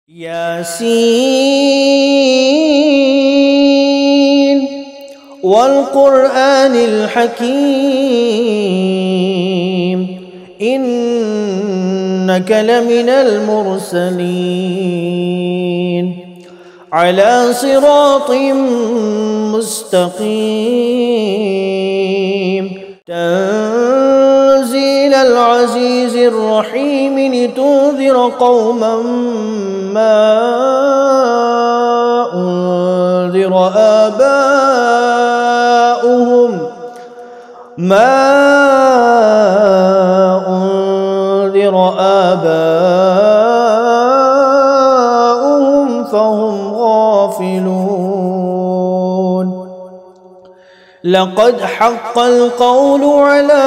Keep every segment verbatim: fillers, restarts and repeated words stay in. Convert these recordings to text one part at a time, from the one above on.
ياسين والقرآن الحكيم إنك لمن المرسلين على صراط مستقيم تنزيل العزيز الرحيم لتنذر قوما ما أنذر آباؤهم ما أنذر آباؤهم فهم غافلون لقد حق القول على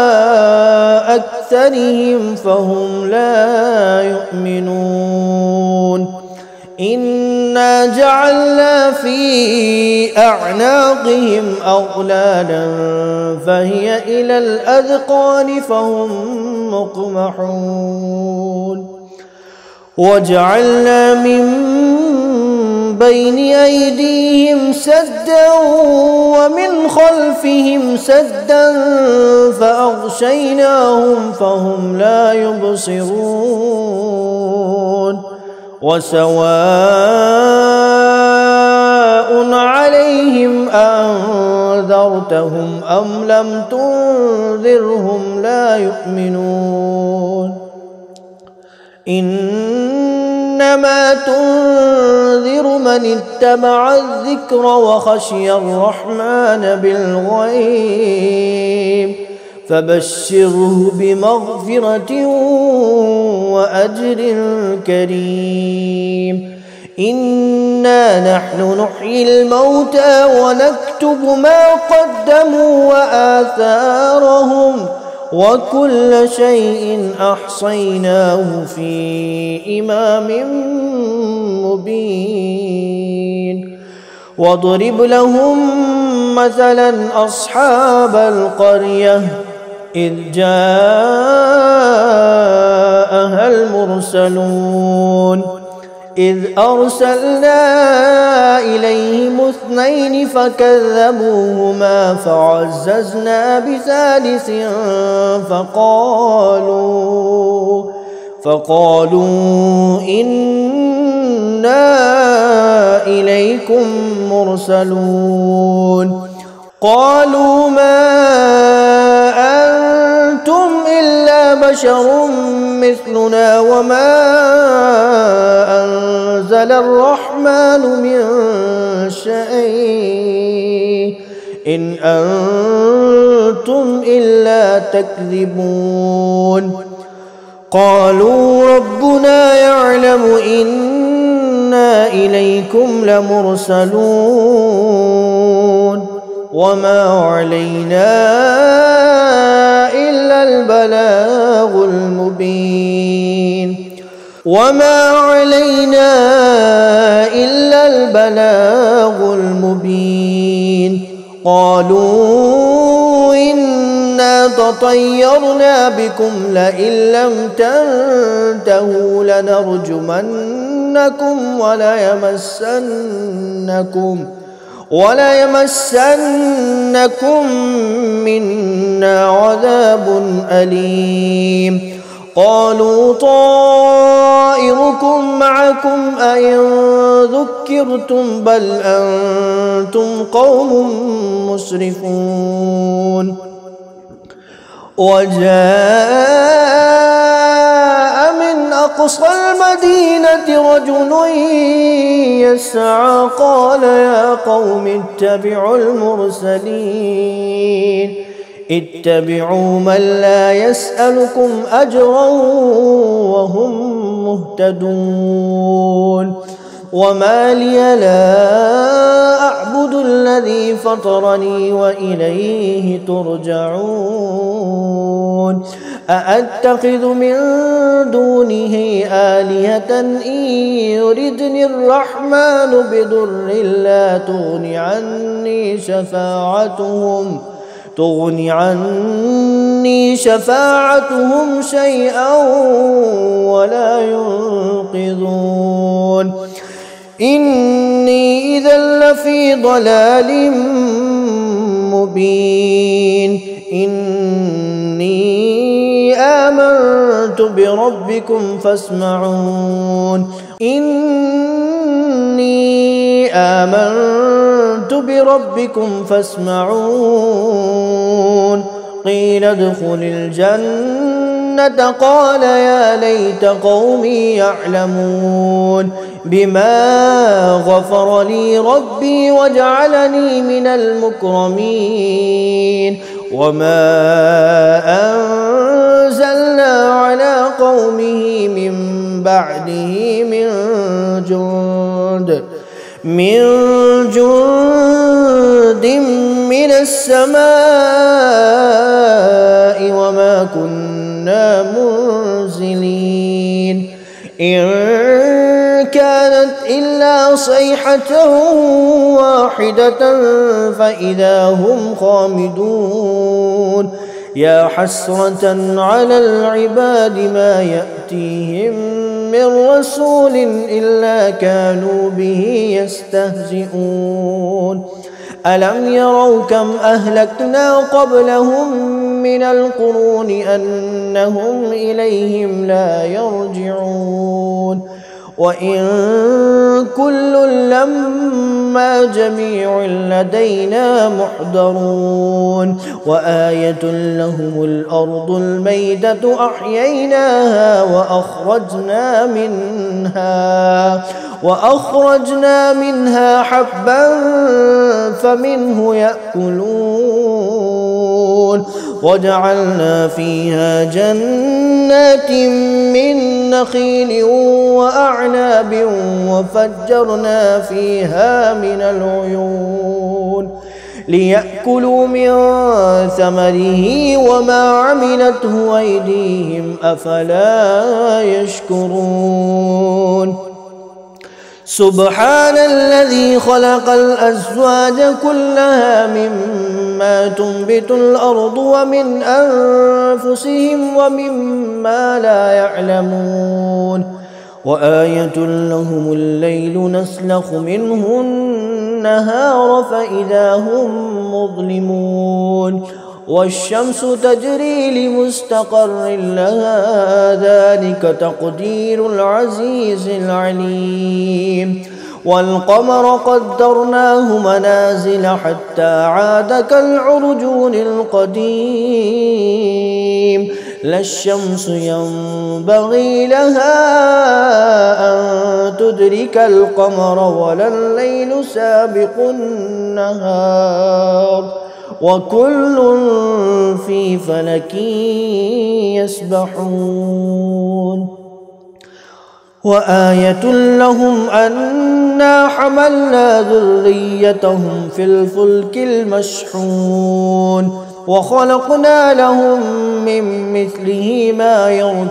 أكثرهم فهم لا يؤمنون إنا جعلنا في أعناقهم أغلالا فهي إلى الأذقان فهم مقمحون وجعلنا من بين أيديهم سدا ومن خلفهم سدا فأغشيناهم فهم لا يبصرون وسواء عليهم أنذرتهم أم لم تنذرهم لا يؤمنون إنما تنذر من اتبع الذكر وخشي الرحمن بالغيب فبشره بمغفرة وأجر كريم إنا نحن نحيي الموتى ونكتب ما قدموا وآثارهم وكل شيء أحصيناه في إمام مبين واضرب لهم مثلا أصحاب القرية إذ جاءها المرسلون إذ أرسلنا إليهم اثنين فكذبوهما فعززنا بثالث فقالوا فقالوا إنا إليكم مرسلون قالوا ما أنتم إلا بشر مثلنا وما أنزل الرحمن من شيء إن أنتم إلا تكذبون قالوا ربنا يعلم إنا إليكم لمرسلون وما علينا إلا البلاغ المبين وما علينا إلا البلاغ المبين قالوا إنا تطيرنا بكم لئن لم تنتهوا لنرجمنكم وليمسنكم وليمسنكم منا عذاب أليم قالوا طائركم معكم أئن ذكرتم بل أنتم قوم مسرفون وجاء من أقصى المدينة رجل يسعى قال يا قوم اتبعوا المرسلين اتبعوا من لا يسألكم أجرا وهم مهتدون وما لي لا أعبد الذي فطرني وإليه ترجعون أأتخذ من دونه آلهة إن يردني الرحمن بضر لا تغن عني شفاعتهم تغن عني تغني شفاعتهم شيئا ولا ينقذون إني إذا لفي ضلال مبين إني آمنت بربكم فاسمعون إني آمنت بربكم فاسمعون قيل ادخل الجنة قال يا ليت قومي يعلمون بما غفر لي ربي وجعلني من المكرمين وما أنزلنا على قومه من بعده من جند من جند من السماء وما كنا منزلين إن كانت إلا صيحة واحدة فإذا هم خامدون يا حسرة على العباد ما يأتيهم من رسول إلا كانوا به يستهزئون ألم يروا كم أهلكنا قبلهم من القرون أنهم إليهم لا يرجعون وإن كل لما جميع لدينا محضرون وآية لهم الأرض الميتة أحييناها وأخرجنا منها وأخرجنا منها حبا فمنه يأكلون وجعلنا فيها جنات من نخيل وأعناب وفجرنا فيها من العيون ليأكلوا من ثمره وما عملته أيديهم أفلا يشكرون سبحان الذي خلق الأزواج كلها مما تنبت الأرض ومن أنفسهم ومما لا يعلمون وآية لهم الليل نسلخ منه النهار فإذا هم مظلمون والشمس تجري لمستقر لها ذلك تقدير العزيز العليم والقمر قدرناه منازل حتى عاد كالعرجون القديم لا الشمس ينبغي لها أن تدرك القمر ولا الليل سابق النهار وكل في فلك يسبحون وآية لهم أنا حملنا ذريتهم في الفلك المشحون وخلقنا لهم من مثله ما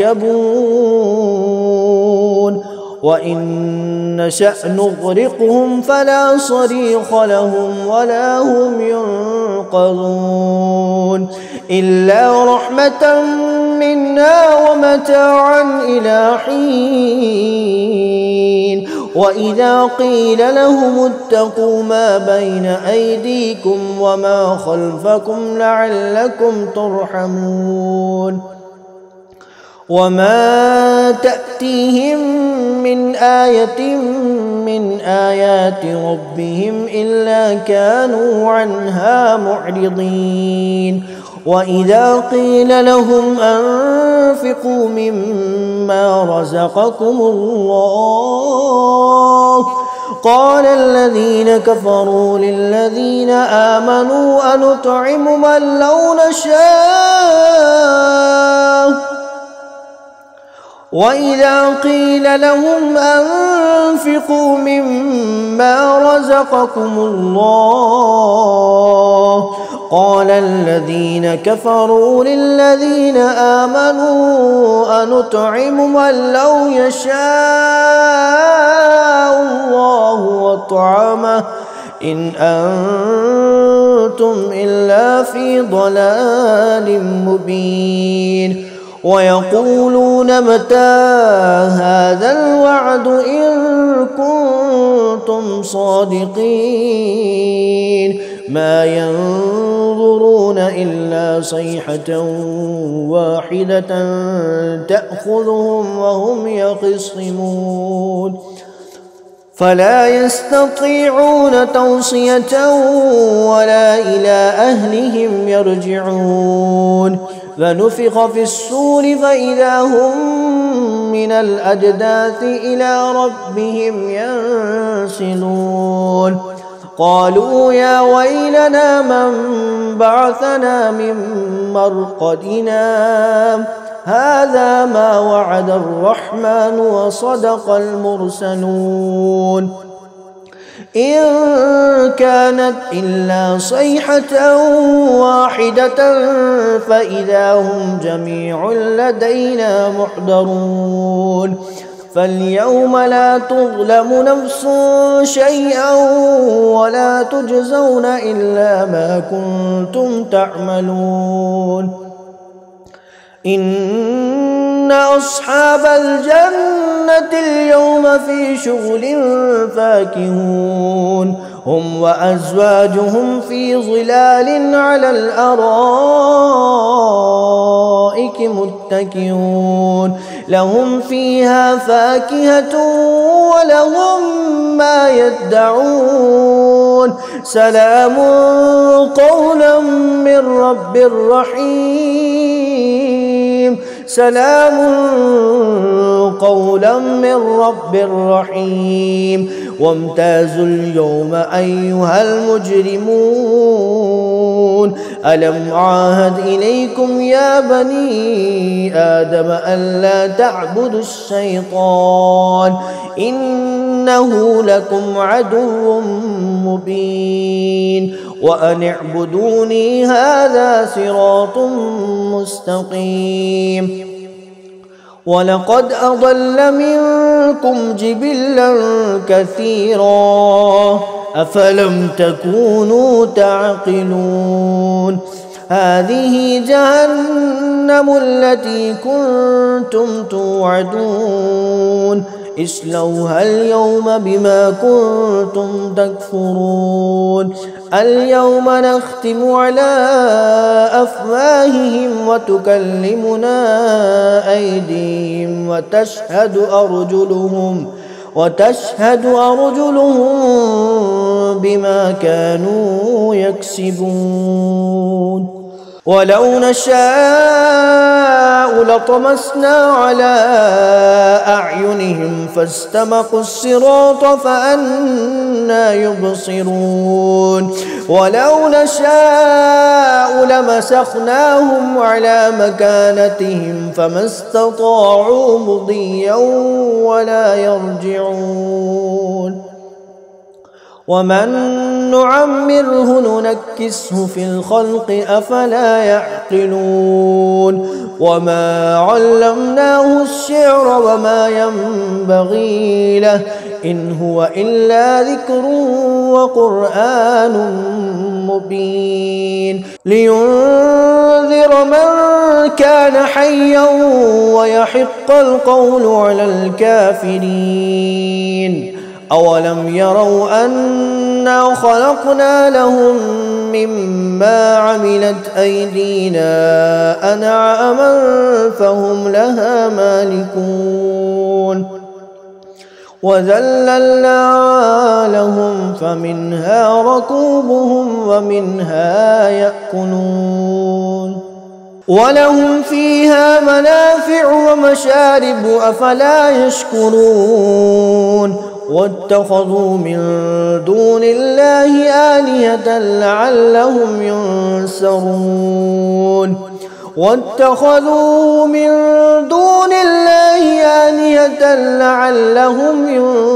يركبون وإن نشأ نغرقهم فلا صريخ لهم ولا هم ينقذون إلا رحمة منا ومتاعا إلى حين وإذا قيل لهم اتقوا ما بين أيديكم وما خلفكم لعلكم ترحمون وما تأتيهم من آية من آيات ربهم إلا كانوا عنها معرضين وإذا قيل لهم أنفقوا مما رزقكم الله قال الذين كفروا للذين آمنوا أنطعم من لو نشاء وإذا قيل لهم أنفقوا مما رزقكم الله قال الذين كفروا للذين آمنوا أنطعم من لو يشاء الله وطعمه إن كنتم إلا في ضلال مبين ويقولون متى هذا الوعد إن كنتم صادقين ما ينظرون إلا صيحة واحدة تأخذهم وهم يخصمون فلا يستطيعون توصية ولا إلى أهلهم يرجعون فنفخ في الصور فإذا هم من الأجداث إلى ربهم ينسلون قالوا يا ويلنا من بعثنا من مرقدنا هذا ما وعد الرحمن وصدق المرسلون إن كانت إلا صيحة واحدة فإذا هم جميع لدينا محضرون فاليوم لا تظلم نفس شيئا ولا تجزون إلا ما كنتم تعملون إن أصحاب الجنة اليوم في شغل فاكهون هم وأزواجهم في ظلال على الأرائك متكئون لهم فيها فاكهة ولهم ما يدعون سلام قولا من رب رحيم سلام قولا من رب رحيم وامتازوا اليوم أيها المجرمون ألم عاهد إليكم يا بني آدم ألا تعبدوا الشيطان إنه لكم عدو مبين وأن اعبدوني هذا صراط مستقيم ولقد أضل منكم جبلا كثيرا أفلم تكونوا تعقلون هذه جهنم التي كنتم توعدون اصلوها اليوم بما كنتم تكفرون اليوم نختم على أفواههم وتكلمنا أيديهم وتشهد أرجلهم وتشهد أرجلهم بما كانوا يكسبون ولو نشاء لطمسنا على أعينهم فاستبقوا الصراط فأنى يبصرون ولو نشاء لمسخناهم على مكانتهم فما استطاعوا مضيا ولا يرجعون ومن نعمره ننكسه في الخلق أفلا يعقلون وما علمناه الشعر وما ينبغي له إن هو إلا ذكر وقرآن مبين لينذر من كان حيا ويحق القول على الكافرين أولم يروا أنا خلقنا لهم مما عملت أيدينا أنعاما فهم لها مالكون وذللنا لهم فمنها ركوبهم ومنها يأكلون ولهم فيها منافع ومشارب أفلا يشكرون واتخذوا من دون الله آلهة لعلهم ينصرون واتخذوا من دون الله آلهة لعلهم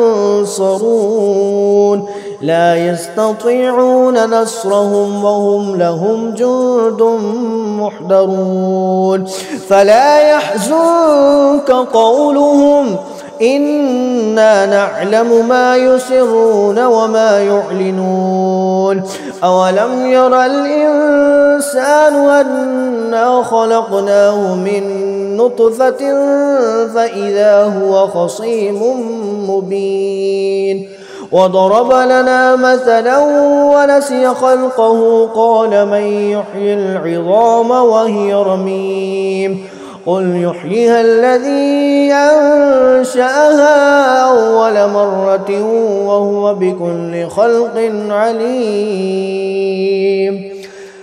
ينصرون لا يستطيعون نصرهم وهم لهم جند محضرون فلا يحزنك قولهم إنا نعلم ما يسرون وما يعلنون يعلمون أولم ير الإنسان أنا خلقناه من نطفة فإذا هو خصيم مبين وضرب لنا مثلا ونسي خلقه قال من يحيي العظام وهي رميم قل يحييها الذي أنشأها أول مرة وهو بكل خلق عليم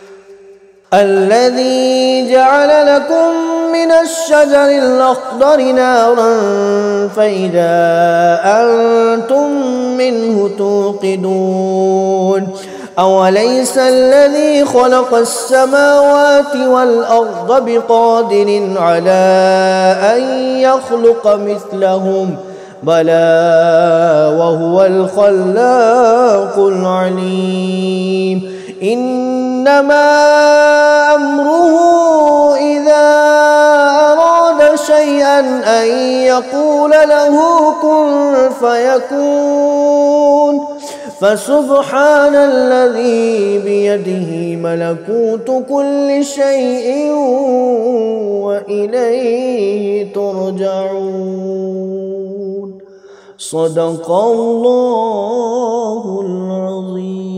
الذي جعل لكم من الشجر الأخضر نارا فإذا أنتم منه توقدون أوليس الذي خلق السماوات والأرض بقادر على أن يخلق مثلهم بلى وهو الخلاق العليم إنما أمره إذا أراد شيئا أن يقول له كن فيكون فسبحان الذي بيده ملكوت كل شيء وإليه ترجعون صدق الله العظيم.